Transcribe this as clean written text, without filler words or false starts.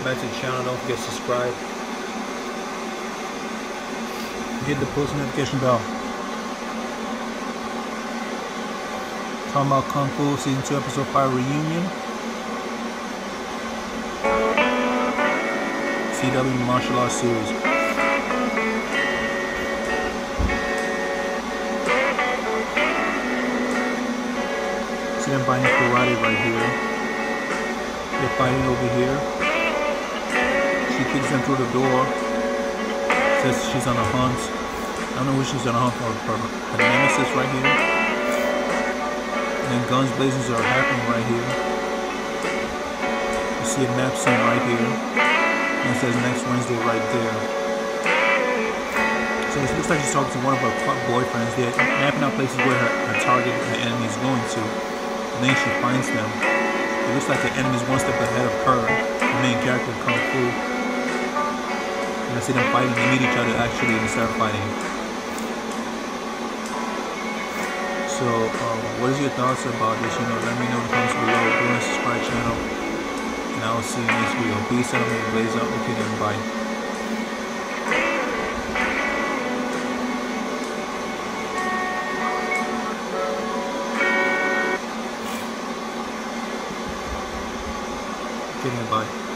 back to the channel. Don't forget to subscribe. Hit the post notification bell. Talking about Kung Fu Season 2 Episode 5 Reunion. CW Martial Arts Series. See them fighting karate right here. They're fighting over here. She kicks them through the door. Says she's on a hunt. I don't know who she's on a hunt for. Her nemesis right here. And then guns blazing are happening right here. You see a map scene right here. And it says next Wednesday right there. So it looks like she's talking to one of her boyfriends. They're mapping out places where her target, her enemy is going to. And then she finds them. It looks like the enemy's one step ahead of her, the main character of Kung Fu. And I see them fighting. They meet each other actually and they start fighting. So, what is your thoughts about this? Let me know in the comments below. Go and subscribe channel. And I will see you in the next video. Peace out and blaze up. Okay then, bye. Okay then, bye.